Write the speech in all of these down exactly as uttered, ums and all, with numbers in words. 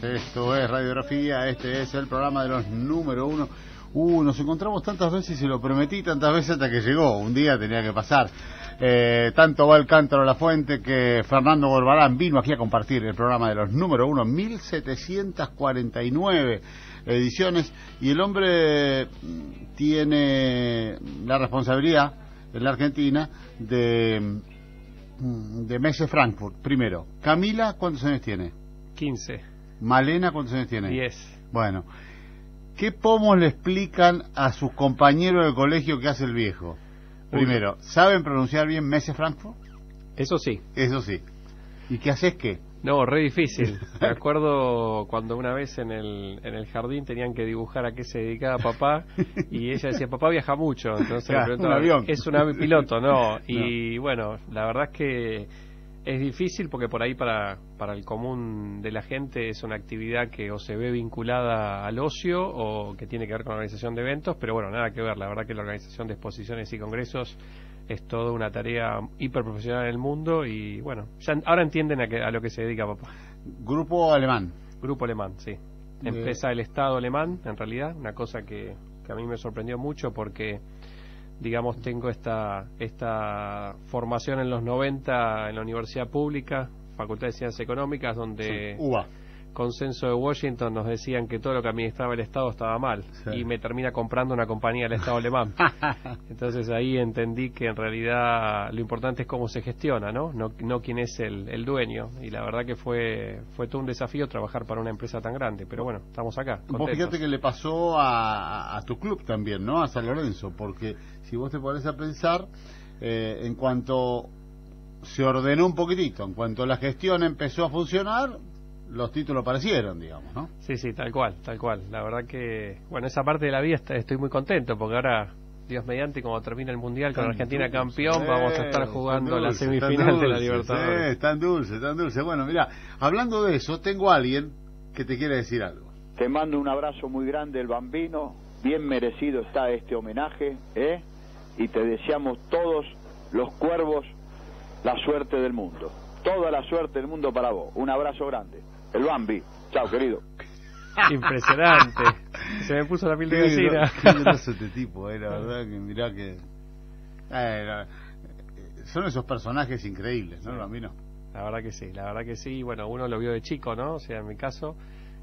Esto es Radiografía, este es el programa de los número uno. Uh, nos encontramos tantas veces y lo prometí tantas veces hasta que llegó. Un día tenía que pasar. Eh, tanto va el cántaro a la fuente que Fernando Gorbarán vino aquí a compartir el programa de los número uno, mil setecientas cuarenta y nueve ediciones, y el hombre tiene la responsabilidad en la Argentina de, de Messe Frankfurt. Primero, Camila, ¿cuántos años tiene? quince. Malena, ¿cuántos años tiene? diez. Bueno, ¿qué pomos le explican a sus compañeros del colegio que hace el viejo? Primero, ¿saben pronunciar bien Messe Frankfurt? Eso sí. Eso sí. ¿Y qué haces qué? No, re difícil. Me acuerdo cuando una vez en el en el jardín tenían que dibujar a qué se dedicaba papá y ella decía, papá viaja mucho. Entonces claro, le preguntaba, un avión. es un avión piloto, no. Y no. bueno, la verdad es que es difícil porque por ahí para, para el común de la gente es una actividad que o se ve vinculada al ocio o que tiene que ver con la organización de eventos, pero bueno, nada que ver. La verdad que la organización de exposiciones y congresos es toda una tarea hiperprofesional en el mundo y bueno, ya ahora entienden a, que, a lo que se dedica papá. Grupo alemán. Grupo alemán, sí. Empresa del Estado alemán, en realidad, una cosa que, que a mí me sorprendió mucho porque digamos, tengo esta esta formación en los noventa en la universidad pública, Facultad de Ciencias Económicas, donde sí, U B A. Consenso de Washington nos decían que todo lo que administraba el Estado estaba mal, sí. Y me termina comprando una compañía del Estado alemán. Entonces ahí entendí que en realidad lo importante es cómo se gestiona, ¿no? No, no quién es el, el dueño. Y la verdad que fue fue todo un desafío trabajar para una empresa tan grande. Pero bueno, estamos acá, contentos. Vos fíjate que le pasó a, a tu club también, ¿no? A San Lorenzo, porque si vos te pones a pensar, eh, en cuanto se ordenó un poquitito, en cuanto la gestión empezó a funcionar, los títulos aparecieron, digamos, ¿no? Sí, sí, tal cual, tal cual. La verdad que, bueno, esa parte de la vida está, estoy muy contento, porque ahora, Dios mediante, como termina el Mundial con Argentina campeón, eh, vamos a estar jugando dulce, la semifinal dulce, de la Libertadores. Eh, tan dulce, tan dulce. Bueno, mira, hablando de eso, tengo a alguien que te quiere decir algo. Te mando un abrazo muy grande, el Bambino. Bien merecido está este homenaje, ¿eh? Y te deseamos todos los cuervos la suerte del mundo. Toda la suerte del mundo para vos. Un abrazo grande. El Bambi. Chao, querido. Impresionante. Se me puso la piel de gallina. Qué groso este tipo, eh, la verdad que mirá que... Eh, la... Son esos personajes increíbles, ¿no, sí. Bambino? La verdad que sí, la verdad que sí. Bueno, uno lo vio de chico, ¿no? O sea, en mi caso...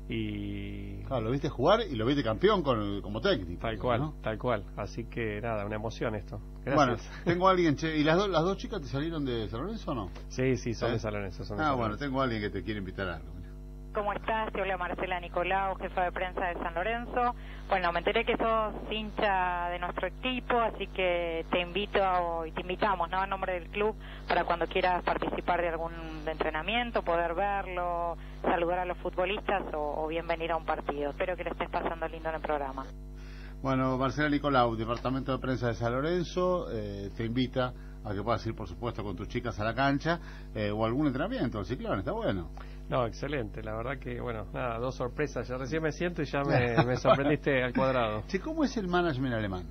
Y... Claro, lo viste jugar y lo viste campeón con, como técnico. Tal cual, ¿no? Tal cual. Así que nada, una emoción esto. Gracias. Bueno, tengo a alguien, che, ¿y las, do, las dos chicas te salieron de San Lorenzo o no? Sí, sí, son ¿Eh? de San Lorenzo. Son de ah, San bueno, Lorenzo. tengo a alguien que te quiere invitar a algo. ¿Cómo estás? Te habla Marcela Nicolau, jefa de prensa de San Lorenzo. Bueno, me enteré que sos hincha de nuestro equipo, así que te invito y te invitamos, ¿no? A nombre del club, para cuando quieras participar de algún entrenamiento, poder verlo, saludar a los futbolistas o, o bien venir a un partido. Espero que le estés pasando lindo en el programa. Bueno, Marcela Nicolau, Departamento de Prensa de San Lorenzo, eh, te invita a que puedas ir, por supuesto, con tus chicas a la cancha eh, o algún entrenamiento, el ciclón, está bueno. No, excelente, la verdad que, bueno, nada, dos sorpresas, ya recién me siento y ya me, me sorprendiste al cuadrado. Che, ¿cómo es el management alemán?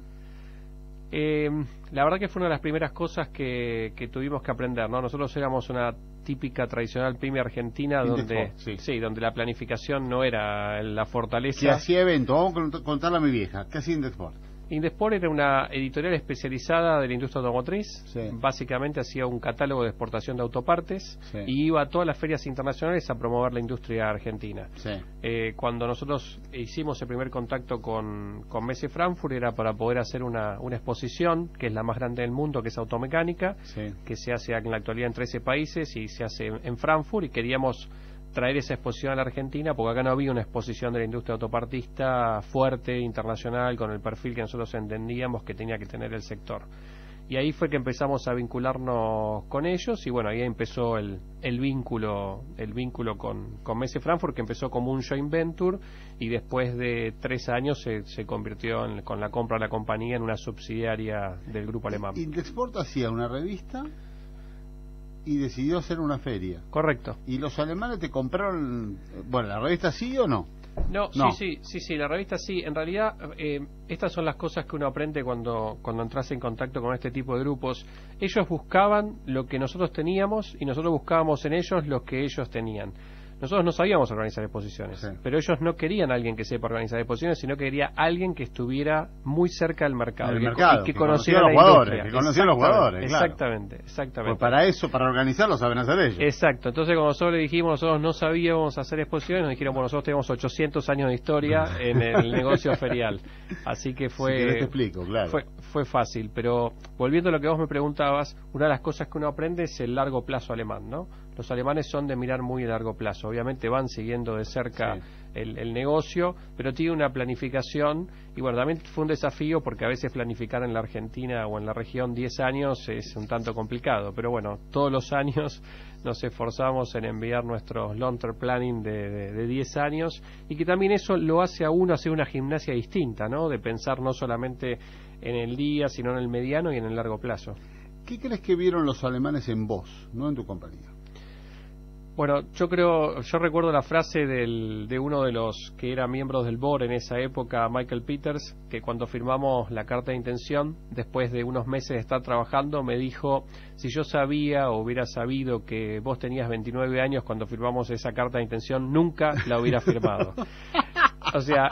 Eh, la verdad que fue una de las primeras cosas que, que tuvimos que aprender, ¿no? Nosotros éramos una típica tradicional pyme argentina donde sí. sí, donde la planificación no era la fortaleza. Que hacía eventos, vamos a contarle a mi vieja, ¿qué hacía Indexport? Indesport era una editorial especializada de la industria automotriz, sí. Básicamente hacía un catálogo de exportación de autopartes, sí. Y iba a todas las ferias internacionales a promover la industria argentina. Sí. Eh, cuando nosotros hicimos el primer contacto con, con Messe Frankfurt era para poder hacer una, una exposición, que es la más grande del mundo, que es automecánica, sí. Que se hace en la actualidad en trece países y se hace en, en Frankfurt, y queríamos traer esa exposición a la Argentina porque acá no había una exposición de la industria autopartista fuerte, internacional, con el perfil que nosotros entendíamos que tenía que tener el sector. Y ahí fue que empezamos a vincularnos con ellos y bueno, ahí empezó el, el vínculo el vínculo con, con Messe Frankfurt, que empezó como un joint venture y después de tres años se, se convirtió en, con la compra de la compañía en una subsidiaria del grupo alemán. Indexport hacía una revista y decidió hacer una feria. Correcto. ¿Y los alemanes te compraron, bueno, la revista sí o no? No, no. sí, sí, sí, sí, la revista sí. En realidad, eh, estas son las cosas que uno aprende cuando, cuando entras en contacto con este tipo de grupos. Ellos buscaban lo que nosotros teníamos y nosotros buscábamos en ellos lo que ellos tenían. nosotros no sabíamos organizar exposiciones, sí. pero ellos no querían a alguien que sepa organizar exposiciones, sino que quería alguien que estuviera muy cerca del mercado, el y mercado, que, y que, que conociera conocía la los jugadores, industria. que conocía los jugadores, claro. Exactamente, exactamente. Pues para eso, para organizarlo, saben hacer ellos. Exacto, entonces cuando nosotros le dijimos, nosotros no sabíamos hacer exposiciones, nos dijeron, bueno, nosotros tenemos ochocientos años de historia en el negocio ferial, así que fue... Si querés te explico, claro. Fue, fue fácil, pero volviendo a lo que vos me preguntabas, una de las cosas que uno aprende es el largo plazo alemán, ¿no? Los alemanes son de mirar muy a largo plazo, obviamente van siguiendo de cerca sí. el, el negocio, pero tiene una planificación, y bueno, también fue un desafío porque a veces planificar en la Argentina o en la región diez años es un tanto complicado, pero bueno, todos los años nos esforzamos en enviar nuestros long-term planning de, de, de diez años, y que también eso lo hace a uno hacer una gimnasia distinta, ¿no? De pensar no solamente en el día, sino en el mediano y en el largo plazo. ¿Qué crees que vieron los alemanes en vos, no en tu compañía? Bueno, yo creo, yo recuerdo la frase del, de uno de los que era miembros del board en esa época, Michael Peters, que cuando firmamos la carta de intención, después de unos meses de estar trabajando, me dijo, si yo sabía o hubiera sabido que vos tenías veintinueve años cuando firmamos esa carta de intención, nunca la hubiera firmado. O sea,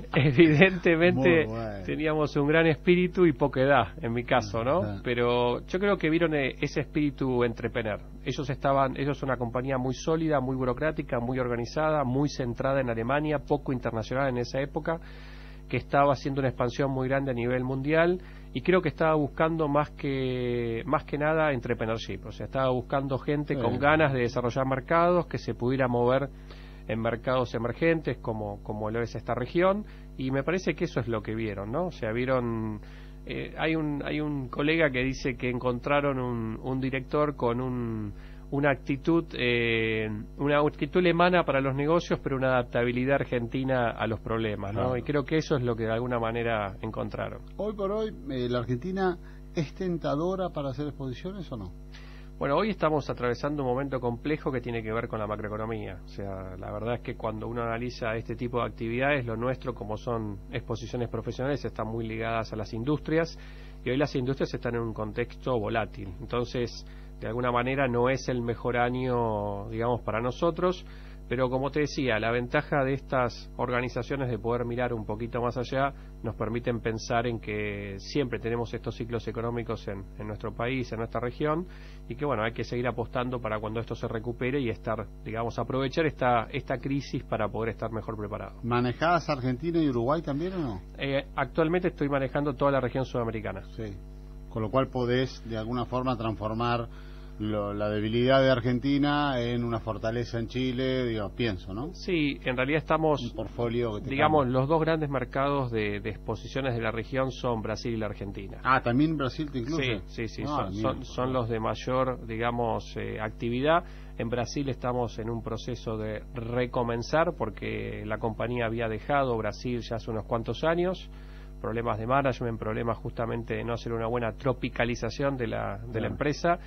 evidentemente bueno. teníamos un gran espíritu y poca edad, en mi caso, ¿no? Pero yo creo que vieron ese espíritu entrepreneur. Ellos estaban, ellos son una compañía muy sólida, muy burocrática, muy organizada, muy centrada en Alemania, poco internacional en esa época, que estaba haciendo una expansión muy grande a nivel mundial, y creo que estaba buscando más que más que nada entrepreneurship. O sea, estaba buscando gente sí. con ganas de desarrollar mercados, que se pudiera mover en mercados emergentes como, como lo es esta región, y me parece que eso es lo que vieron, ¿no? O sea, vieron, eh, hay un hay un colega que dice que encontraron un, un director con un, una actitud eh, una actitud alemana para los negocios, pero una adaptabilidad argentina a los problemas, ¿no? Claro. Y creo que eso es lo que de alguna manera encontraron. Hoy por hoy, eh, ¿la Argentina es tentadora para hacer exposiciones o no? Bueno, hoy estamos atravesando un momento complejo que tiene que ver con la macroeconomía. O sea, la verdad es que cuando uno analiza este tipo de actividades, lo nuestro, como son exposiciones profesionales, están muy ligadas a las industrias, y hoy las industrias están en un contexto volátil. Entonces, de alguna manera no es el mejor año, digamos, para nosotros, pero como te decía, la ventaja de estas organizaciones de poder mirar un poquito más allá nos permiten pensar en que siempre tenemos estos ciclos económicos en, en nuestro país, en nuestra región, y que bueno, hay que seguir apostando para cuando esto se recupere y estar, digamos, aprovechar esta esta crisis para poder estar mejor preparado. ¿Manejás Argentina y Uruguay también o no? Eh, actualmente estoy manejando toda la región sudamericana. Sí, con lo cual podés de alguna forma transformar Lo, la debilidad de Argentina en una fortaleza en Chile, digo, pienso, ¿no? Sí, en realidad estamos, un portfolio que te digamos, cambia. Los dos grandes mercados de, de exposiciones de la región son Brasil y la Argentina. Ah, ¿también Brasil te incluye? Sí, sí, sí, ah, son, mira, son, son los de mayor, digamos, eh, actividad. En Brasil estamos en un proceso de recomenzar porque la compañía había dejado Brasil ya hace unos cuantos años, problemas de management, problemas justamente de no hacer una buena tropicalización de la, de claro. la empresa,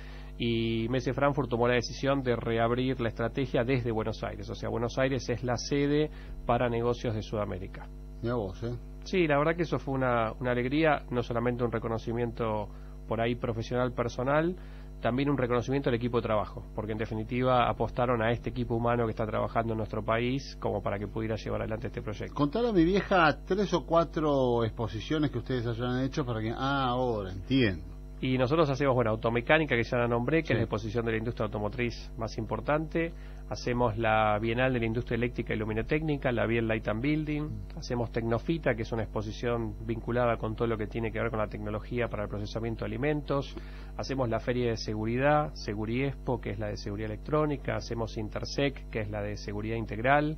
y Messe Frankfurt tomó la decisión de reabrir la estrategia desde Buenos Aires. O sea, Buenos Aires es la sede para negocios de Sudamérica. Mira vos, ¿eh? Sí, la verdad que eso fue una, una alegría, no solamente un reconocimiento por ahí profesional, personal, también un reconocimiento del equipo de trabajo, porque en definitiva apostaron a este equipo humano que está trabajando en nuestro país como para que pudiera llevar adelante este proyecto. Contale a mi vieja tres o cuatro exposiciones que ustedes hayan hecho para que... Ah, ahora entiendo. Y nosotros hacemos, bueno, automecánica, que ya la nombré, que sí. es la exposición de la industria automotriz más importante. Hacemos la Bienal de la Industria Eléctrica y Luminotécnica, la Biel Light and Building. Mm. Hacemos Tecnofita, que es una exposición vinculada con todo lo que tiene que ver con la tecnología para el procesamiento de alimentos. Hacemos la Feria de Seguridad, Seguriexpo, que es la de seguridad electrónica. Hacemos Intersec, que es la de seguridad integral.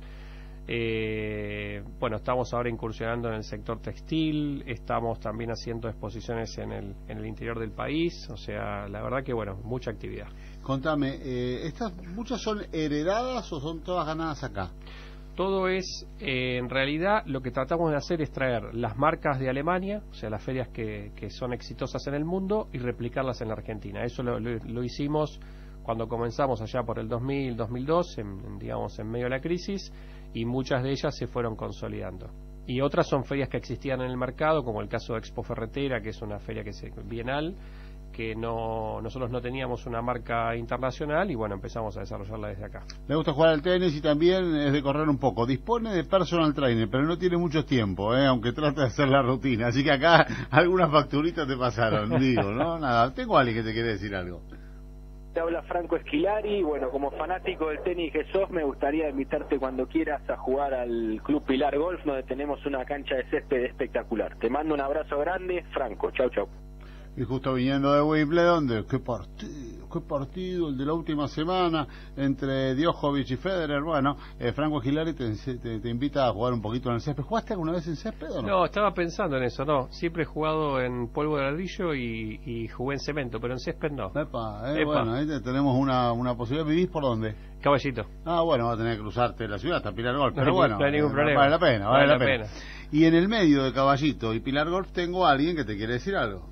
Eh, bueno, estamos ahora incursionando en el sector textil, estamos también haciendo exposiciones en el, en el interior del país, o sea, la verdad que bueno, mucha actividad. Contame, eh, ¿estas muchas son heredadas o son todas ganadas acá? Todo es, eh, en realidad, lo que tratamos de hacer es traer las marcas de Alemania, o sea, las ferias que, que son exitosas en el mundo, y replicarlas en la Argentina. Eso lo, lo, lo hicimos cuando comenzamos allá por el dos mil, dos mil dos, en, en, digamos, en medio de la crisis, y muchas de ellas se fueron consolidando. Y otras son ferias que existían en el mercado, como el caso de Expo Ferretera, que es una feria que se bienal, que no nosotros no teníamos una marca internacional y bueno, empezamos a desarrollarla desde acá. Le gusta jugar al tenis y también es de correr un poco. Dispone de personal trainer, pero no tiene mucho tiempo, ¿eh? Aunque trata de hacer la rutina. Así que acá algunas facturitas te pasaron, digo, ¿no? Nada, tengo a alguien que te quiere decir algo. Te habla Franco Esquilari. Bueno, como fanático del tenis que sos, me gustaría invitarte cuando quieras a jugar al Club Pilar Golf, donde tenemos una cancha de césped espectacular. Te mando un abrazo grande, Franco. Chau, chau. Y justo viniendo de Wimbledon, de qué partido, qué partido el de la última semana entre Djokovic y Federer. Bueno, eh, Franco Esquilari te, te, te invita a jugar un poquito en el césped. ¿Jugaste alguna vez en césped o no? No, estaba pensando en eso, no. Siempre he jugado en polvo de ladrillo y, y jugué en cemento, pero en césped no. Epa, eh, Epa. Bueno, ahí tenemos una, una posibilidad. ¿Vivís por dónde? Caballito. Ah, bueno, va a tener que cruzarte la ciudad hasta Pilar Golf, No pero hay- bueno, no hay ningún eh, problema. vale la pena, vale, Vale la la pena. pena. Y en el medio de Caballito y Pilar Golf tengo a alguien que te quiere decir algo.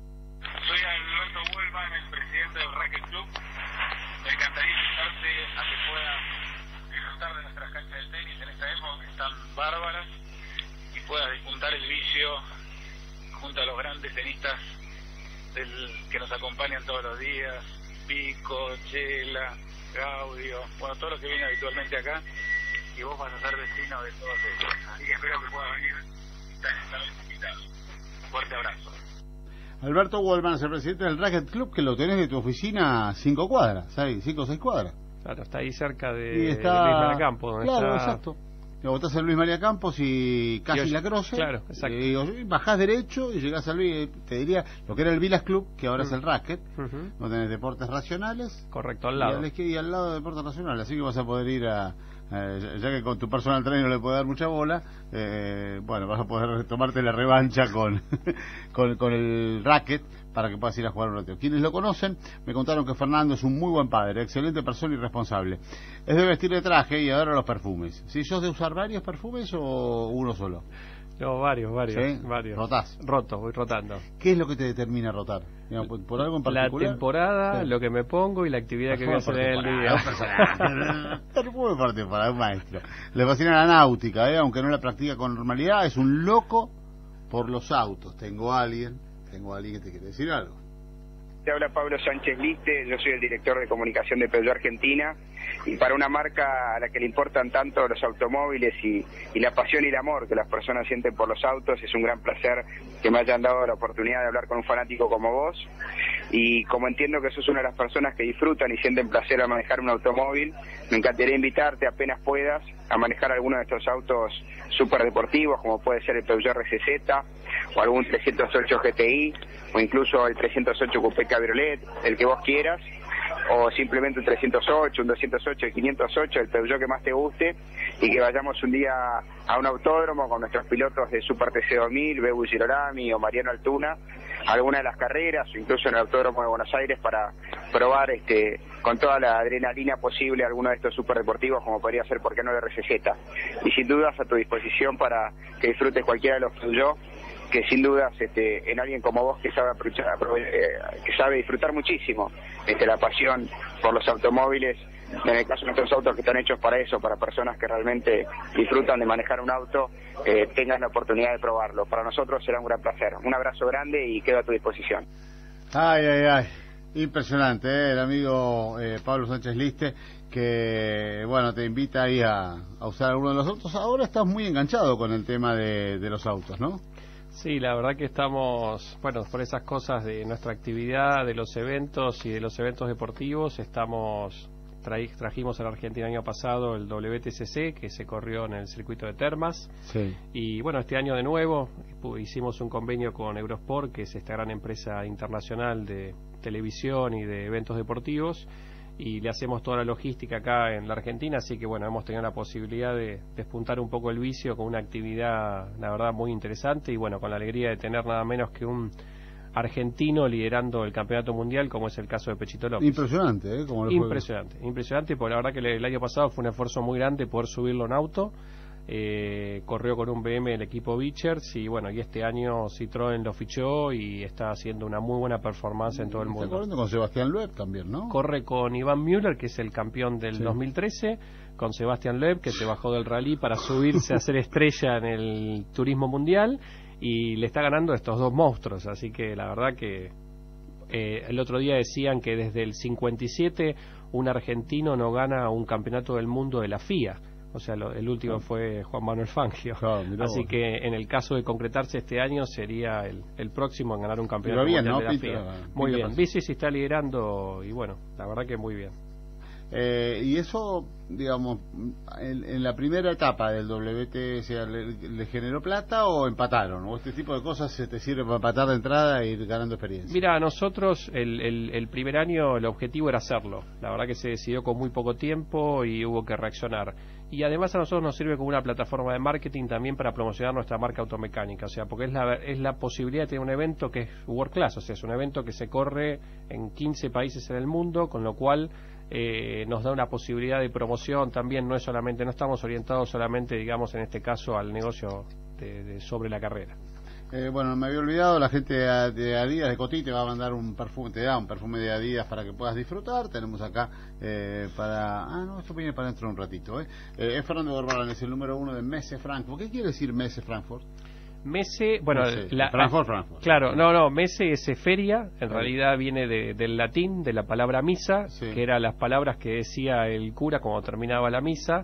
Soy Alberto Wolman, el presidente del Racket Club. Me encantaría invitarte a que puedas disfrutar de nuestras canchas de tenis en esta época que están bárbaras y puedas disfrutar el vicio junto a los grandes tenistas del, que nos acompañan todos los días, Pico, Chela, Gaudio, bueno, todo lo que viene habitualmente acá, y vos vas a ser vecino de todos ellos. Así que espero que puedas venir, estás esta vez invitado. Fuerte abrazo. Alberto Wolman es el presidente del Racket Club, que lo tenés de tu oficina cinco cuadras, ¿sabes? Cinco o seis cuadras. Claro, está ahí cerca de, Y de está... Luis María Campos, donde Claro, está... exacto. Lo botás en Luis María Campos y casi Y- la Croce. claro, exacto. Y bajás derecho y llegás a Luis, te diría, lo que era el Vilas Club, que ahora Mm. es el Racket. Ujú. No tenés deportes racionales. Correcto, al Y lado. al, izquier- y al lado de deportes racionales. Así que vas a poder ir a... Eh, ya- ya que con tu personal trainer no le puede dar mucha bola, eh, bueno, vas a poder tomarte la revancha con, con, con el racket para que puedas ir a jugar un ratito. Quienes lo conocen me contaron que Fernando es un muy buen padre, excelente persona y responsable. Es de vestir de traje y adora los perfumes. ¿Si sos de usar varios perfumes o uno solo? No, varios, varios, ¿Sí? varios. ¿Rotás? Roto, voy rotando. ¿Qué es lo que te determina rotar? Digamos, ¿por, por algo en particular? La temporada, Sí. lo que me pongo y la actividad que voy a hacer en el día. Perfume particular, un maestro. Le fascina la náutica, ¿eh? Aunque no la practica con normalidad, es un loco por los autos. Tengo a alguien, tengo a alguien que te quiere decir algo. Te habla Pablo Sánchez Liste, yo soy el director de comunicación de Peugeot Argentina, y para una marca a la que le importan tanto los automóviles y, y la pasión y el amor que las personas sienten por los autos, es un gran placer que me hayan dado la oportunidad de hablar con un fanático como vos, y como entiendo que sos una de las personas que disfrutan y sienten placer al manejar un automóvil, me encantaría invitarte apenas puedas a manejar alguno de estos autos super deportivos, como puede ser el Peugeot R C Z o algún trescientos ocho G T I o incluso el trescientos ocho Coupé Cabriolet, el que vos quieras, o simplemente un trescientos ocho, un doscientos ocho, el quinientos ocho, el Peugeot que más te guste, y que vayamos un día a un autódromo con nuestros pilotos de Super T C dos mil, Bebu Girolami o Mariano Altuna, a alguna de las carreras o incluso en el Autódromo de Buenos Aires para probar este con toda la adrenalina posible alguno de estos superdeportivos, como podría ser, por qué no, el R C Z. Y sin dudas a tu disposición para que disfrutes cualquiera de los Peugeot, que sin dudas este, en alguien como vos que sabe aprovechar, eh, que sabe disfrutar muchísimo este, la pasión por los automóviles, en el caso de nuestros autos que están hechos para eso, para personas que realmente disfrutan de manejar un auto, eh, tengan la oportunidad de probarlo. Para nosotros será un gran placer. Un abrazo grande y quedo a tu disposición. Ay, ay, ay. Impresionante, ¿eh? El amigo eh, Pablo Sánchez Liste, que, bueno, te invita ahí a, a usar alguno de los autos. Ahora estás muy enganchado con el tema de, de los autos, ¿no? Sí, la verdad que estamos, bueno, por esas cosas de nuestra actividad, de los eventos y de los eventos deportivos, estamos, traí, trajimos a la Argentina el año pasado el W T C C, que se corrió en el circuito de Termas, Sí. y bueno, este año de nuevo pu- hicimos un convenio con Eurosport, que es esta gran empresa internacional de televisión y de eventos deportivos, y le hacemos toda la logística acá en la Argentina, así que bueno, hemos tenido la posibilidad de despuntar un poco el vicio con una actividad, la verdad, muy interesante, y bueno, con la alegría de tener nada menos que un argentino liderando el campeonato mundial, como es el caso de Pechito López. Impresionante, ¿eh? Como el Impresionante, impresionante, porque la verdad que el año pasado fue un esfuerzo muy grande poder subirlo en auto. Eh, corrió con un B M el equipo Bichers, y bueno, y este año Citroën lo fichó y está haciendo una muy buena performance en todo el Está mundo. corriendo con Sebastián Loeb también, ¿no? Corre con Iván Müller, que es el campeón del Sí. dos mil trece, con Sebastián Loeb, que se bajó del rally para subirse a ser estrella en el turismo mundial, y le está ganando a estos dos monstruos, así que la verdad que eh, el otro día decían que desde el cincuenta y siete un argentino no gana un campeonato del mundo de la F I A. O sea, lo, el último fue Juan Manuel Fangio. Claro, así vos. que en el caso de concretarse este año sería el, el próximo en ganar un campeonato bien, mundial ¿no? de la Pinta, F I A. pinta Muy bien. bien. Bici sí está liderando y bueno, la verdad que muy bien. Eh, y eso, digamos, en, en la primera etapa del W T, o sea, ¿le, le generó plata o empataron? ¿O este tipo de cosas se te sirve para empatar de entrada e ir ganando experiencia? Mira, nosotros el, el, el primer año el objetivo era hacerlo. La verdad que se decidió con muy poco tiempo y hubo que reaccionar. Y además a nosotros nos sirve como una plataforma de marketing también para promocionar nuestra marca automecánica, o sea, porque es la, es la posibilidad de tener un evento que es World Class, o sea, es un evento que se corre en quince países en el mundo, con lo cual eh, nos da una posibilidad de promoción también, no es solamente, no estamos orientados solamente, digamos, en este caso al negocio de, de sobre la carrera. Eh, bueno, me había olvidado, la gente de, de Adidas, de Cotí, te va a mandar un perfume, te da un perfume de Adidas para que puedas disfrutar. Tenemos acá eh, para... Ah, no, esto viene para dentro de un ratito, ¿eh? eh es Fernando Gorbarán, es el número uno de Messe Frankfurt. ¿Qué quiere decir Messe Frankfurt? Messe, bueno, Messe, la, Frankfurt, Frankfurt. Claro, no, no, Messe es feria, en sí. realidad viene de, del latín, de la palabra misa, sí. que eran las palabras que decía el cura cuando terminaba la misa,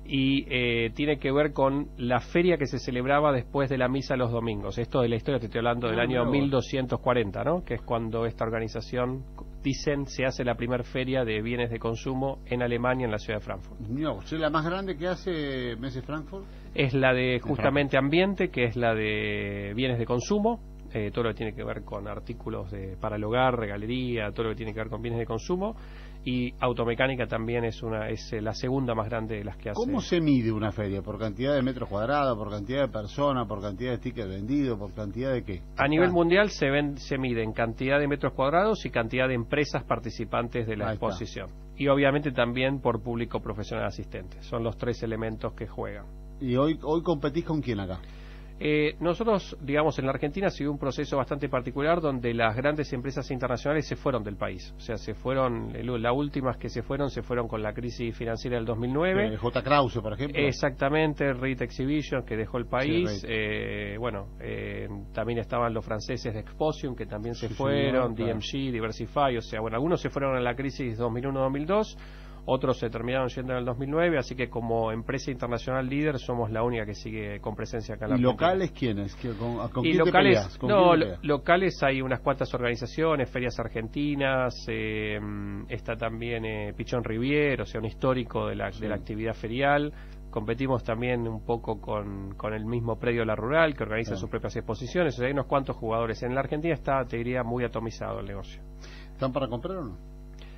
y eh, tiene que ver con la feria que se celebraba después de la misa los domingos. Esto de la historia te estoy hablando del ah, año no. mil doscientos cuarenta, ¿no? Que es cuando esta organización, dicen, se hace la primera feria de bienes de consumo en Alemania, en la ciudad de Frankfurt. No, ¿es la más grande que hace Messe Frankfurt? Es la de justamente ambiente, que es la de bienes de consumo, eh, todo lo que tiene que ver con artículos de, para el hogar, regalería, todo lo que tiene que ver con bienes de consumo. Y automecánica también es una es la segunda más grande de las que hace. ¿Cómo se mide una feria? ¿Por cantidad de metros cuadrados, por cantidad de personas, por cantidad de tickets vendidos, por cantidad de qué? A nivel mundial se ven, se mide en cantidad de metros cuadrados y cantidad de empresas participantes de la Ahí exposición. Está. Y obviamente también por público profesional asistente. Son los tres elementos que juegan. ¿Y hoy hoy competís con quién acá? Eh, nosotros, digamos, en la Argentina ha sido un proceso bastante particular donde las grandes empresas internacionales se fueron del país. O sea, se fueron, las últimas que se fueron, se fueron con la crisis financiera del dos mil nueve. Eh, J. Krause, por ejemplo. Exactamente, Rit Exhibition, que dejó el país. Sí, eh, bueno, eh, también estaban los franceses de Exposium, que también se sí, fueron, sí, no, D M G, claro. Diversify. O sea, bueno, algunos se fueron en la crisis dos mil uno dos mil dos. Otros se terminaron yendo en el dos mil nueve, así que como empresa internacional líder somos la única que sigue con presencia acá en la ¿Y Argentina. locales quiénes? ¿Con, con y quién locales, te peleas? ¿Con no, quién lo, locales hay unas cuantas organizaciones, ferias argentinas, eh, está también eh, Pichón Rivier, o sea, un histórico de la, sí. de la actividad ferial. Competimos también un poco con, con el mismo predio La Rural, que organiza sí. sus propias exposiciones. O sea, hay unos cuantos jugadores. En la Argentina está, te diría, muy atomizado el negocio. ¿Están para comprar o no?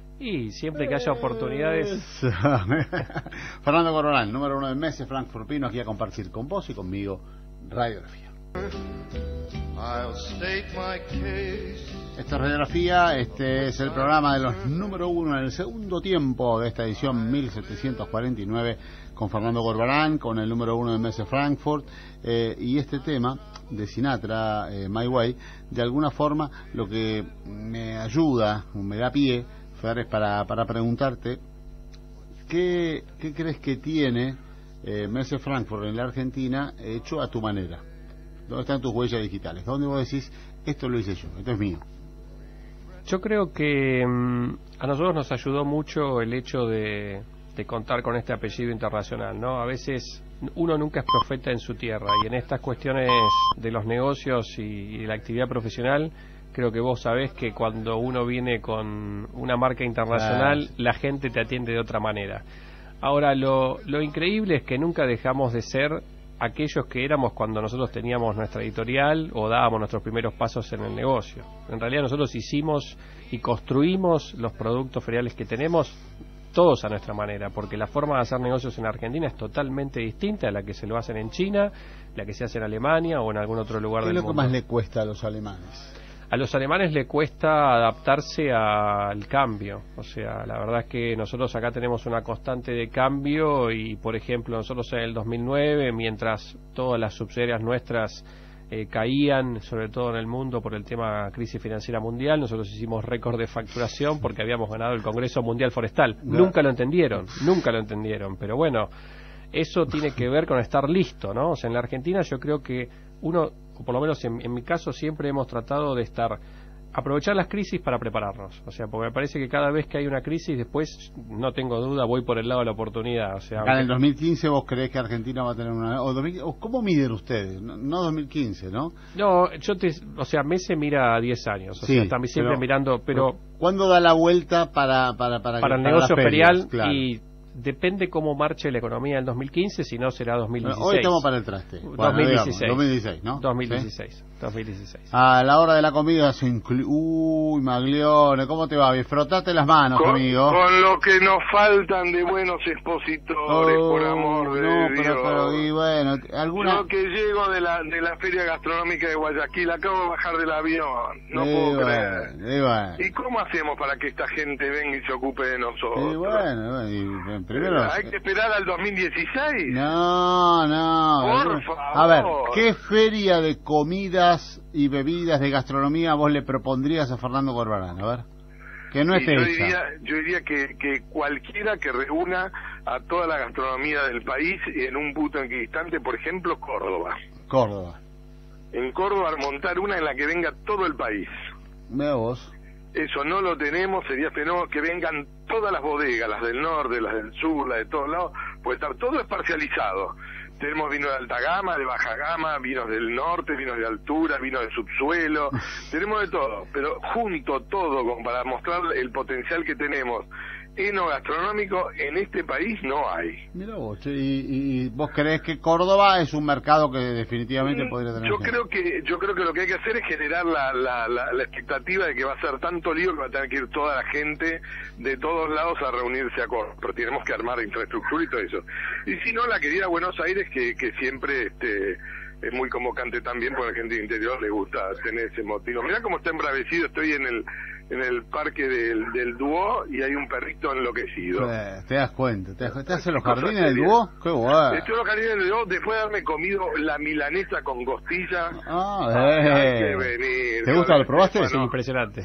Y siempre que haya oportunidades. Fernando Gorbarán, número uno de Messe Frankfurt, vino aquí a compartir con vos y conmigo Radiografía. Esta Radiografía, este es el programa de los número uno en el segundo tiempo de esta edición mil setecientos cuarenta y nueve con Fernando Gorbarán, con el número uno de Messe Frankfurt, eh, y este tema de Sinatra, eh, My Way, de alguna forma lo que me ayuda, me da pie, es para, para preguntarte ¿qué, qué crees que tiene eh, Messe Frankfurt en la Argentina hecho a tu manera? ¿Dónde están tus huellas digitales? ¿Dónde vos decís, esto lo hice yo, esto es mío? Yo creo que um, a nosotros nos ayudó mucho el hecho de, de contar con este apellido internacional, ¿no? A veces uno nunca es profeta en su tierra y en estas cuestiones de los negocios y, y de la actividad profesional, creo que vos sabés que cuando uno viene con una marca internacional, ah, sí. la gente te atiende de otra manera. Ahora, lo, lo increíble es que nunca dejamos de ser aquellos que éramos cuando nosotros teníamos nuestra editorial o dábamos nuestros primeros pasos en el negocio. En realidad nosotros hicimos y construimos los productos feriales que tenemos todos a nuestra manera, porque la forma de hacer negocios en Argentina es totalmente distinta a la que se lo hacen en China, la que se hace en Alemania o en algún otro lugar del mundo. ¿Qué es lo que más le cuesta a los alemanes? A los alemanes le cuesta adaptarse al cambio, o sea, la verdad es que nosotros acá tenemos una constante de cambio y, por ejemplo, nosotros en el dos mil nueve, mientras todas las subsidiarias nuestras eh, caían, sobre todo en el mundo por el tema crisis financiera mundial, nosotros hicimos récord de facturación porque habíamos ganado el Congreso Mundial Forestal. No. Nunca lo entendieron, nunca lo entendieron, pero bueno, eso tiene que ver con estar listo, ¿no? O sea, en la Argentina yo creo que uno, o por lo menos en, en mi caso, siempre hemos tratado de estar aprovechar las crisis para prepararnos, o sea, porque me parece que cada vez que hay una crisis, después, no tengo duda, voy por el lado de la oportunidad. O sea, Acá en el dos mil quince vos creés que Argentina va a tener una... O dos mil, o ¿cómo miden ustedes? No, no dos mil quince, ¿no? No, yo te... O sea, Messi mira a diez años, o sí, sea, también siempre pero, mirando, pero... ¿Cuándo da la vuelta para... Para, para, para el para negocio ferial, claro. Y depende cómo marche la economía en dos mil quince, si no será dos mil dieciséis. Bueno, hoy estamos para el traste. Bueno, dos mil dieciséis. Digamos, dos mil dieciséis, ¿no? dos mil dieciséis. ¿Sí? dos mil dieciséis. A la hora de la comida se incluye... Uy, Maglione, ¿cómo te va? Bien, frotate las manos, con, amigo. Con lo que nos faltan de buenos expositores, oh, por amor de no, Dios. Pero, pero, y bueno, ¿alguna... Yo que llego de la de la Feria Gastronómica de Guayaquil, acabo de bajar del avión, no y puedo bueno, creer. Y, bueno. ¿Y cómo hacemos para que esta gente venga y se ocupe de nosotros? Y bueno, y, y, primero... ¿Hay que esperar al dos mil dieciséis? No, no. Por favor. A ver, ¿qué feria de comidas y bebidas de gastronomía vos le propondrías a Fernando Corbalán? A ver, que no esté yo esa. diría, yo diría que, que cualquiera que reúna a toda la gastronomía del país en un punto equidistante, por ejemplo, Córdoba. Córdoba. En Córdoba montar una en la que venga todo el país. Vea vos. Eso no lo tenemos, sería fenómeno que vengan todas las bodegas, las del norte, las del sur, las de todos lados, pues estar todo es parcializado. Tenemos vinos de alta gama, de baja gama, vinos del norte, vinos de altura, vinos de subsuelo, tenemos de todo, pero junto todo como para mostrar el potencial que tenemos enogastronómico en este país no hay. Mira vos, che, y, y vos creés que Córdoba es un mercado que definitivamente podría tener yo gente. creo que yo creo que lo que hay que hacer es generar la, la, la, la expectativa de que va a ser tanto lío que va a tener que ir toda la gente de todos lados a reunirse a Córdoba, pero tenemos que armar infraestructura y todo eso. Y si no, la querida Buenos Aires, que, que siempre este es muy convocante también, porque a la gente del interior le gusta tener ese motivo. Mirá cómo está embravecido, estoy en el en el parque del, del Duo y hay un perrito enloquecido. Eh, te das cuenta, te das cuenta. ¿Estás en los jardines del Duo? Qué bueno. Estoy en los jardines del Duo después de haberme comido la milanesa con costilla. Ah, Ay, eh. hay que venir. ¿Te gusta? ¿Lo probaste? Es impresionante. Sí,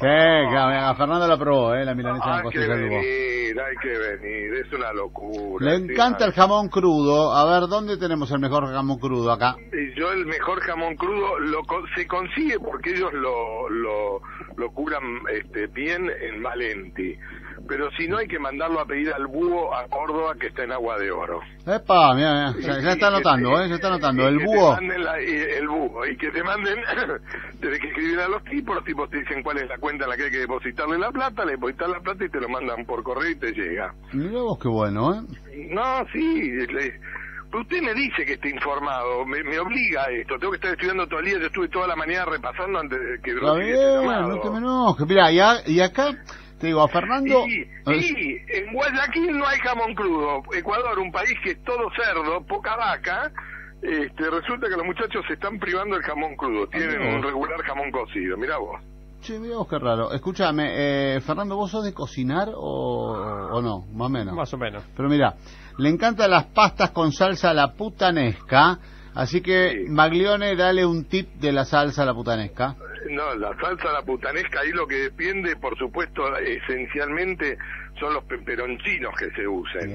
a Fernando la probó, eh, la milanesa Hay con que costilla del Duo. venir, hay que venir, es una locura. Le sí, encanta el jamón crudo. A ver, ¿dónde tenemos el mejor jamón crudo acá? Y yo el mejor jamón crudo lo con- se consigue porque ellos lo lo, lo curan este, bien en Malenti, pero si no hay que mandarlo a pedir al búho a Córdoba, que está en Agua de Oro. Epa, mira, mira, ya, ya está anotando, eh, ya está anotando. El búho. Que te manden la- el búho y que te manden, tenés que escribir a los tipos, los tipos te dicen cuál es la cuenta en la que hay que depositarle la plata, le depositas la plata y te lo mandan por correo y te llega. Mira vos qué bueno, eh. No, sí, le- usted me dice que esté informado, me, me obliga a esto, tengo que estar estudiando todo el día, yo estuve toda la mañana repasando antes de que Está Rossi este bien, llamado. no te me enojes. Mirá, y, a- y acá, te digo, a Fernando... Y, y en Guayaquil no hay jamón crudo, Ecuador, un país que es todo cerdo, poca vaca, este, resulta que los muchachos se están privando del jamón crudo, tienen Ah, un regular jamón cocido, mirá vos. Che, mirá vos qué raro. Escúchame, eh, Fernando, ¿vos sos de cocinar o, o no? Más o menos. Más o menos. Pero mira, le encantan las pastas con salsa a la putanesca, así que Sí. Maglione, dale un tip de la salsa a la putanesca. No, la salsa la putanesca, ahí lo que depende, por supuesto, esencialmente son los peperoncinos que se usen.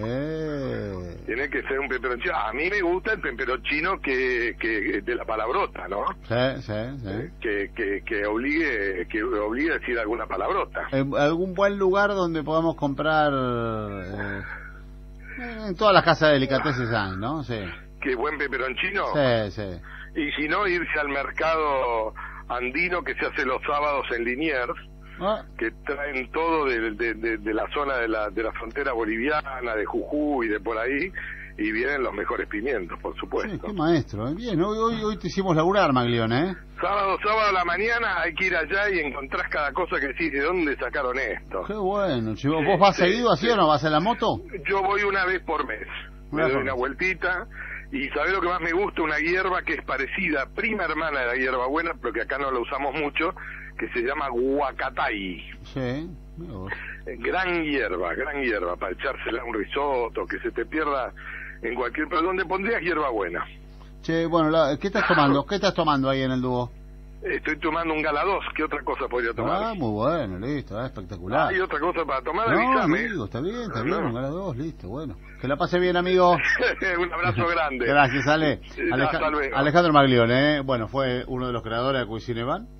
Eh. Tiene que ser un peperoncino. A mí me gusta el peperoncino que, que de la palabrota, ¿no? Sí, sí, sí. Que, que, que obligue que obligue a decir alguna palabrota. ¿En ¿Algún buen lugar donde podamos comprar? Eh, en todas las casas de delicatessen hay, ¿no? Sí. Qué buen peperoncino. Sí, sí. Y si no, irse al mercado andino que se hace los sábados en Liniers, Ah, que traen todo de, de, de, de la zona de la, de la frontera boliviana, de Jujuy, de por ahí, y vienen los mejores pimientos, por sí, supuesto. qué maestro. eh. Bien, hoy, hoy, hoy te hicimos laburar, Maglione, ¿eh? Sábado, sábado a la mañana hay que ir allá y encontrás cada cosa que decís, ¿de dónde sacaron esto? Qué bueno, chivo. ¿Vos vas Sí, seguido así sí. o no? ¿Vas en la moto? Yo voy una vez por mes, me Una doy por una mes. vueltita, y ¿sabés lo que más me gusta? Una hierba que es parecida, prima hermana de la hierba buena, pero que acá no la usamos mucho, que se llama guacatay. Sí. Mira vos. Gran hierba, gran hierba, para echársela a un risotto, que se te pierda en cualquier... ¿Pero dónde pondrías hierba buena? Che, bueno, la- ¿qué estás tomando? ¿Qué estás tomando ahí en el dúo? Estoy tomando un Galados, ¿qué otra cosa podría tomar? Ah, muy bueno, listo, ah, espectacular. ¿Hay otra cosa para tomar? No, Avísame. amigo, está bien, está No, bien, no. un gala dos, listo, bueno. Que la pase bien, amigo. Un abrazo grande. Gracias, Ale. Sí, Aleja- hasta luego. Alejandro Maglione, ¿eh? Bueno, fue uno de los creadores de Cuisine Van.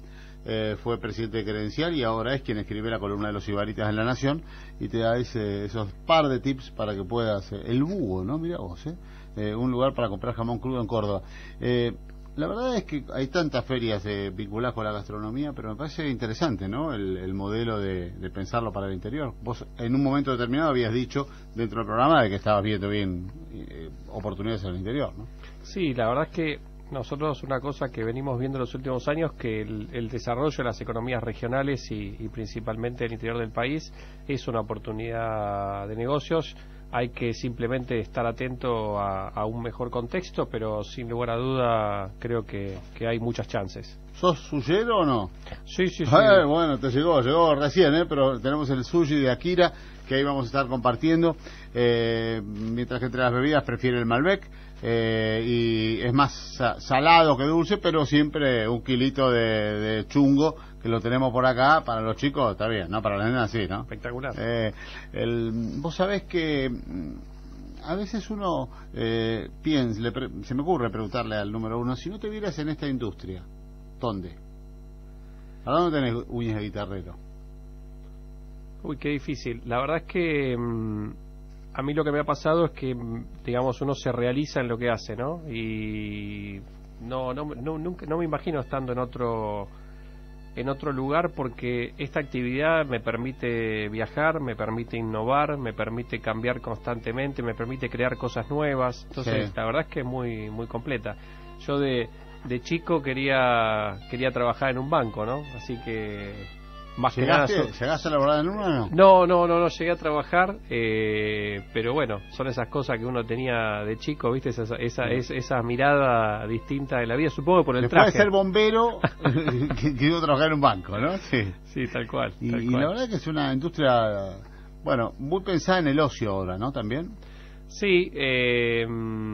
eh, fue presidente de Credencial y ahora es quien escribe la columna de los Ibaritas en La Nación y te da ese, esos par de tips para que puedas... Eh, el Búho, ¿no? Mira vos, ¿eh? Eh, un lugar para comprar jamón crudo en Córdoba. Eh, la verdad es que hay tantas ferias eh, vinculadas con la gastronomía, pero me parece interesante, ¿no? El, el modelo de, de pensarlo para el interior. Vos en un momento determinado habías dicho dentro del programa de que estabas viendo bien eh, oportunidades en el interior, ¿no? Sí, la verdad es que nosotros una cosa que venimos viendo en los últimos años, que el, el desarrollo de las economías regionales y, y principalmente el interior del país es una oportunidad de negocios. Hay que simplemente estar atento a, a un mejor contexto, pero sin lugar a duda creo que, que hay muchas chances. ¿Sos suyero o no? Sí, sí, sí. Eh, bueno, te llegó, llegó recién, ¿eh? Pero tenemos el sushi de Akira, que ahí vamos a estar compartiendo, eh, mientras que entre las bebidas prefiere el Malbec, eh, y es más sa salado que dulce, pero siempre un kilito de, de chungo, que lo tenemos por acá, para los chicos está bien, ¿no? Para las nenas sí, ¿no? Espectacular. Eh, el, vos sabés que a veces uno eh, piensa, le pre se me ocurre preguntarle al número uno, si no te vieras en esta industria, ¿dónde? ¿A dónde tenés uñas de guitarrero? Uy, qué difícil. La verdad es que mmm, a mí lo que me ha pasado es que, digamos, uno se realiza en lo que hace, ¿no? Y no, no, no, nunca, no me imagino estando en otro... en otro lugar, porque esta actividad me permite viajar, me permite innovar, me permite cambiar constantemente, me permite crear cosas nuevas. Entonces, sí, la verdad es que es muy muy completa. Yo de, de chico quería quería trabajar en un banco, ¿no? Así que más que nada... ¿Llegaste a laborar en uno o no? No, no, no, no llegué a trabajar, eh, pero bueno, son esas cosas que uno tenía de chico, ¿viste? Esa, esa, esa, esa mirada distinta de la vida, supongo que por el traje. Después de ser bombero, quiero trabajar en un banco, ¿no? Sí, sí, tal cual. Y, tal y cual. La verdad que es una industria, bueno, muy pensada en el ocio ahora, ¿no? También. Sí, eh,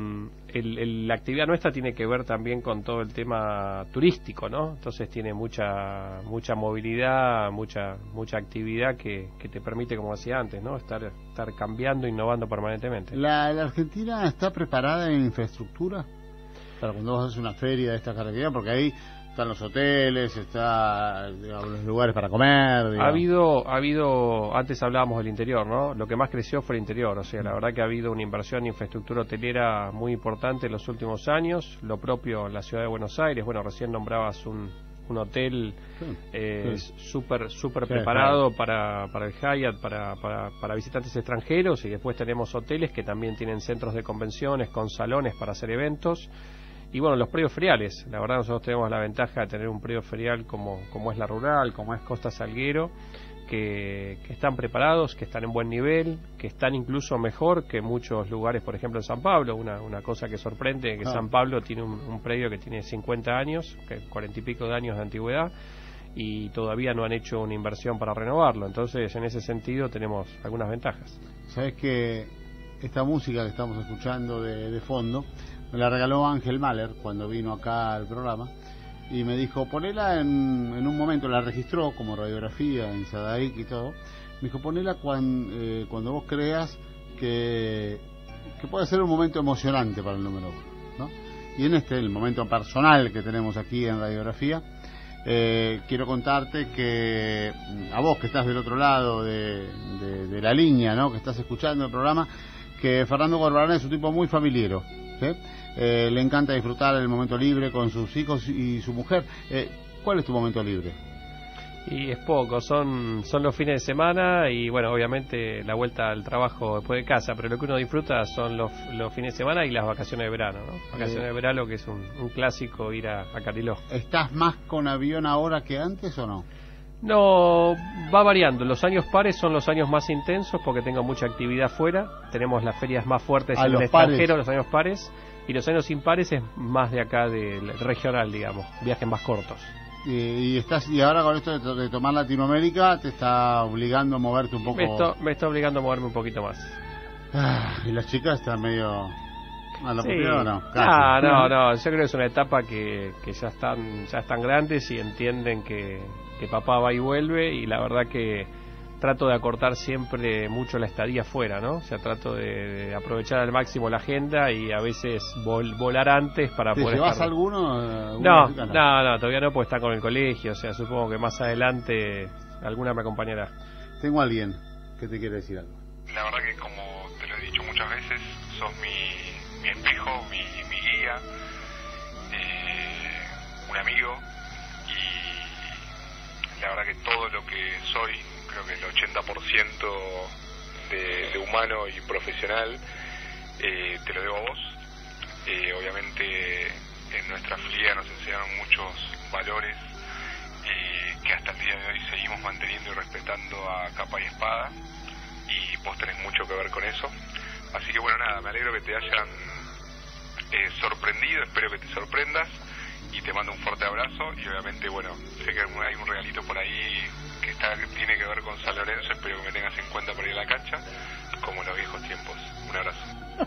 el, el, la actividad nuestra tiene que ver también con todo el tema turístico, ¿no? Entonces tiene mucha mucha movilidad, mucha mucha actividad que, que te permite, como decía antes, ¿no? Estar estar cambiando, innovando permanentemente. ¿La, la Argentina está preparada en infraestructura para cuando vos haces una feria de esta características? Porque ahí están los hoteles, está, digamos, los lugares para comer. Digamos. Ha habido, ha habido, antes hablábamos del interior, ¿no? Lo que más creció fue el interior, o sea, la verdad que ha habido una inversión en infraestructura hotelera muy importante en los últimos años, lo propio en la ciudad de Buenos Aires. Bueno, recién nombrabas un, un hotel eh, sí. súper súper sí, preparado claro. para, para el Hyatt, para, para, para visitantes extranjeros, y después tenemos hoteles que también tienen centros de convenciones con salones para hacer eventos. Y bueno, los predios feriales, la verdad nosotros tenemos la ventaja de tener un predio ferial como, como es La Rural, como es Costa Salguero, que, que están preparados, que están en buen nivel, que están incluso mejor que muchos lugares, por ejemplo en San Pablo. Una, una cosa que sorprende, que ah. San Pablo tiene un, un predio que tiene cincuenta años, cuarenta y pico de años de antigüedad, y todavía no han hecho una inversión para renovarlo. Entonces, en ese sentido tenemos algunas ventajas. Sabes que esta música que estamos escuchando de, de fondo me la regaló Ángel Mahler cuando vino acá al programa y me dijo, ponela en, en un momento, la registró como radiografía en Sadaic y todo, me dijo, ponela cuan, eh, cuando vos creas que, que puede ser un momento emocionante para el número uno, ¿no? Y en este, el momento personal que tenemos aquí en radiografía, eh, quiero contarte que a vos que estás del otro lado de, de, de la línea, ¿no? Que estás escuchando el programa, que Fernando Corbalán es un tipo muy familiero, ¿sí? Eh, le encanta disfrutar el momento libre con sus hijos y su mujer. Eh, ¿Cuál es tu momento libre? Y es poco, son son los fines de semana y bueno, obviamente la vuelta al trabajo después de casa, pero lo que uno disfruta son los, los fines de semana y las vacaciones de verano, ¿no? Vacaciones eh, de verano, que es un, un clásico ir a, a Cariló. ¿Estás más con avión ahora que antes o no? No, va variando. Los años pares son los años más intensos porque tengo mucha actividad fuera. Tenemos las ferias más fuertes en el extranjero, los años pares. Y los años impares es más de acá, del regional, digamos. Viajes más cortos. Y, y estás y ahora con esto de, de tomar Latinoamérica, ¿te está obligando a moverte un poco? Me está, me está obligando a moverme un poquito más. Ah, y las chicas están medio... ¿A la sí. o no? Ah, no, no, yo creo que es una etapa que, que ya están ya están grandes y entienden que, que papá va y vuelve, y la verdad que trato de acortar siempre mucho la estadía afuera, ¿no? O sea, trato de, de aprovechar al máximo la agenda y a veces vol, volar antes para ¿Te poder llevas estar... alguno? No, no, no, todavía no, porque está con el colegio, o sea, supongo que más adelante alguna me acompañará. Tengo a alguien que te quiere decir algo. La verdad que, como te lo he dicho muchas veces, sos mi, mi espejo, mi, mi guía, eh, un amigo, y la verdad que todo lo que soy, creo que el ochenta por ciento de, de humano y profesional, eh, te lo debo a vos. Eh, obviamente en nuestra filial nos enseñaron muchos valores eh, que hasta el día de hoy seguimos manteniendo y respetando a capa y espada, y vos tenés mucho que ver con eso. Así que bueno, nada, me alegro que te hayan eh, sorprendido, espero que te sorprendas, y te mando un fuerte abrazo. Y obviamente, bueno, sé que hay un regalito por ahí que está que tiene que ver con San Lorenzo, espero que me tengas en cuenta por ir a la cancha, como en los viejos tiempos. Un abrazo.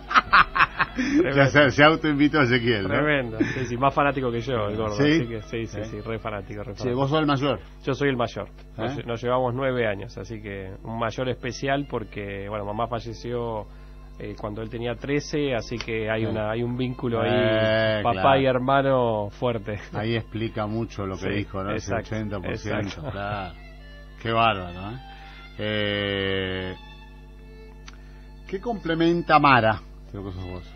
Ya se, se autoinvitó a Ezequiel, ¿no? Tremendo, sí, sí, más fanático que yo, el gordo. ¿Sí? Así que, sí, sí, sí, re fanático, re fanático. Sí, vos sos el mayor. Yo soy el mayor. ¿Eh? Nos, nos llevamos nueve años, así que un mayor especial porque, bueno, mamá falleció eh, cuando él tenía trece, así que hay una hay un vínculo ahí, Eh, papá claro. y hermano fuerte. Ahí explica mucho lo que Sí, dijo, ¿no? exacto, Ese ochenta por ciento. exacto. Claro. Qué bárbaro, ¿eh? eh ¿Qué complementa Mara? Creo que sos vos.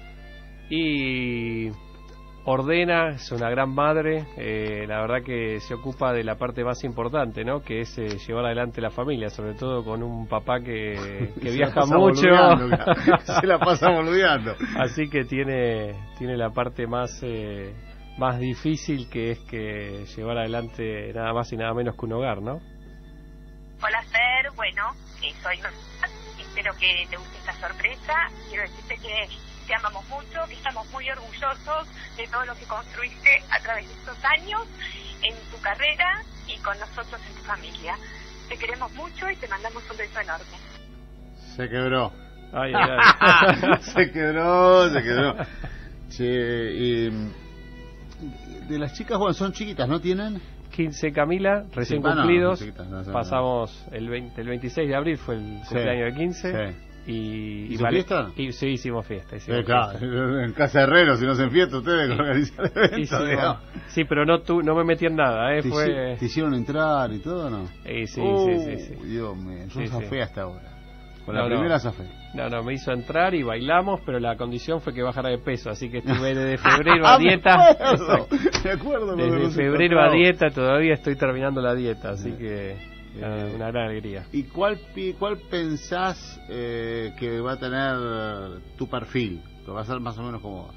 Y ordena, es una gran madre, eh, la verdad que se ocupa de la parte más importante, ¿no? Que es eh, llevar adelante la familia, sobre todo con un papá que, que Se viaja la pasa mucho. boludeando, se la pasa boludeando. Así que tiene tiene la parte más eh, más difícil, que es que llevar adelante nada más y nada menos que un hogar, ¿no? Hola Fer, bueno, eh, soy Norma, espero que te guste esta sorpresa. Quiero decirte que te amamos mucho, que estamos muy orgullosos de todo lo que construiste a través de estos años en tu carrera y con nosotros en tu familia. Te queremos mucho y te mandamos un beso enorme. Se quebró. Ay, ay, ay. Se quebró, se quebró. Che, y de las chicas, bueno, son chiquitas, ¿no tienen? quince Camila, recién Sí, ah, no, cumplidos. son chiquitas, no, son- Pasamos el veinte, el veintiséis de abril fue el Sí, cumpleaños de quince. sí. Y, ¿Hizo vale- fiesta? Y, sí, hicimos fiesta. Hicimos Eh, claro, fiesta. en Casa Herrero, si no se enfiesta ustedes con organizar eventos, Hicimos- digamos. sí, pero no tu, no me metí en nada, ¿eh? ¿Te, Fue... hici- ¿Te hicieron entrar y todo, no? Eh, sí, Uh, sí, sí, sí. Dios mío, yo Sí, zafé sí. hasta ahora. Con No, la no. primera zafé. No, no, me hizo entrar y bailamos, pero la condición fue que bajara de peso, así que estuve desde febrero a Ah, me dieta. acuerdo, Exacto. me acuerdo cuando Desde nos febrero a encontramos. dieta, todavía estoy terminando la dieta, así que Eh, eh, una gran alegría. ¿Y cuál, pi- cuál pensás eh, que va a tener tu perfil? Que va a ser más o menos como vos.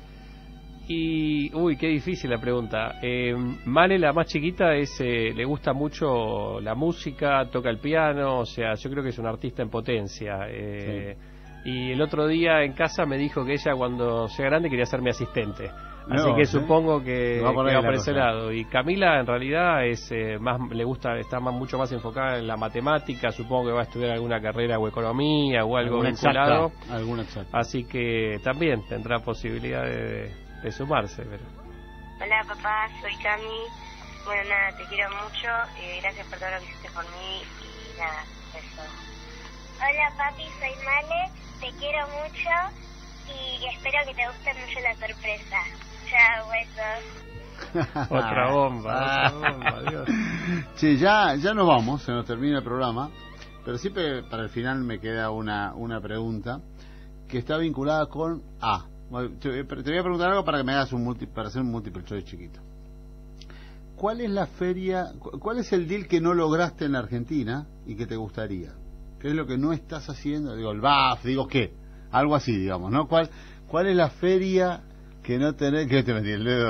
Y, uy, qué difícil la pregunta. Eh, Mane, la más chiquita, es eh, le gusta mucho la música, toca el piano, o sea, yo creo que es una artista en potencia. Eh, Y el otro día en casa me dijo que ella cuando sea grande quería ser mi asistente. Así No, que ¿eh? supongo que Va va, por que ahí va la por ese cosa. lado. Y Camila en realidad es eh, más le gusta, está más, mucho más enfocada en la matemática. Supongo que va a estudiar alguna carrera o economía o algo Alguna vinculado. exacta, alguna exacta. Así que también tendrá posibilidad de, de sumarse. Pero... Hola papá, soy Cami. Bueno, nada, te quiero mucho. Eh, gracias por todo lo que hiciste por mí. Y nada, eso. Hola papi, soy Male, te quiero mucho y espero que te guste mucho la sorpresa. Chao, besos. Otra bomba, otra bomba, Dios. Che, ya, ya nos vamos, se nos termina el programa, pero siempre para el final me queda una, una pregunta que está vinculada con A. Bueno, Te te voy a preguntar algo para que me hagas un multi, para hacer un multiple choice chiquito. ¿Cuál es la feria, cu- cuál es el deal que no lograste en la Argentina y que te gustaría? ¿Qué es lo que no estás haciendo? Digo, el B A F, digo, ¿qué? Algo así, digamos, ¿no? ¿Cuál, cuál es la feria que no tenés? ¿Qué te metí el dedo?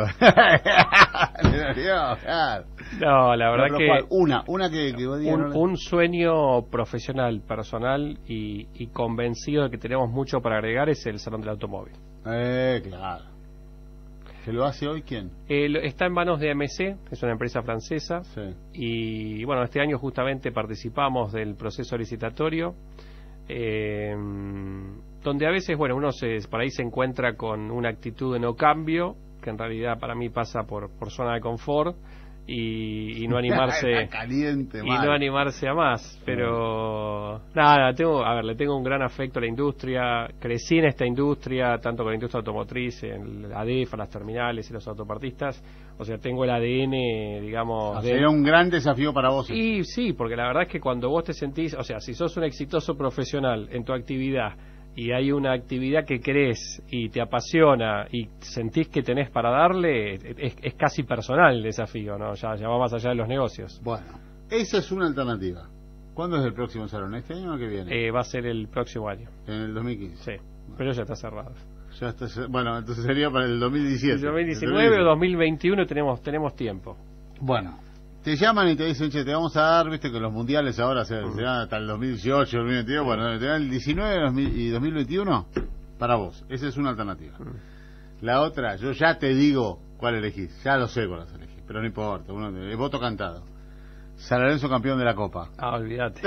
Claro. No, la verdad No, pero que ¿cuál? Una, una que, que vos digas, un, no la- un sueño profesional, personal y, y convencido de que tenemos mucho para agregar es el Salón del Automóvil. Eh, claro. ¿Que lo hace hoy quién? Eh, lo- está en manos de A M C, es una empresa francesa, Sí. y bueno, este año justamente participamos del proceso licitatorio, eh, donde a veces, bueno, uno se, por ahí se encuentra con una actitud de no cambio, que en realidad para mí pasa por, por zona de confort, y, y no animarse caliente, y no animarse a más. Pero nada, tengo, a ver, le tengo un gran afecto a la industria. Crecí en esta industria, tanto con la industria automotriz, en la ADEFA, las terminales y los autopartistas. O sea, tengo el A D N, digamos... O de... sea, era un gran desafío para vos. Y sí, porque la verdad es que cuando vos te sentís... O sea, si sos un exitoso profesional en tu actividad y hay una actividad que querés y te apasiona y sentís que tenés para darle, es, es casi personal el desafío, ¿no? Ya, ya va más allá de los negocios. Bueno, esa es una alternativa. ¿Cuándo es el próximo salón? ¿Este año o que viene? Eh, va a ser el próximo año. ¿En el dos mil quince? Sí, bueno. Pero ya está cerrado. Ya está, bueno, entonces sería para el dos mil diecisiete. El dos mil diecinueve o dos mil veintiuno tenemos tenemos tiempo. Bueno, te llaman y te dicen, che, te vamos a dar, viste que los mundiales ahora se, uh-huh. se dan hasta el dos mil dieciocho, dos mil veintidós, bueno, te dan el diecinueve y dos mil veintiuno para vos. Esa es una alternativa. Uh-huh. La otra, yo ya te digo cuál elegís, ya lo sé cuál elegís, pero no importa, uno, el voto cantado. San Lorenzo campeón de la Copa. Ah, olvídate.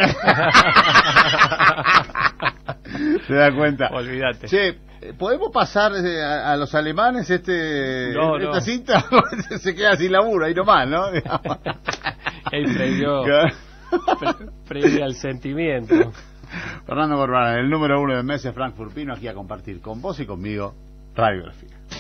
¿Te das cuenta? Olvídate. Che, ¿podemos pasar a, a los alemanes este no, esta no. cinta? Se queda sin laburo, ahí nomás, ¿no? Él previó, pre, previo al sentimiento. Fernando Corbalán, el número uno de Messe Frankfurt, vino aquí a compartir con vos y conmigo Radiografía.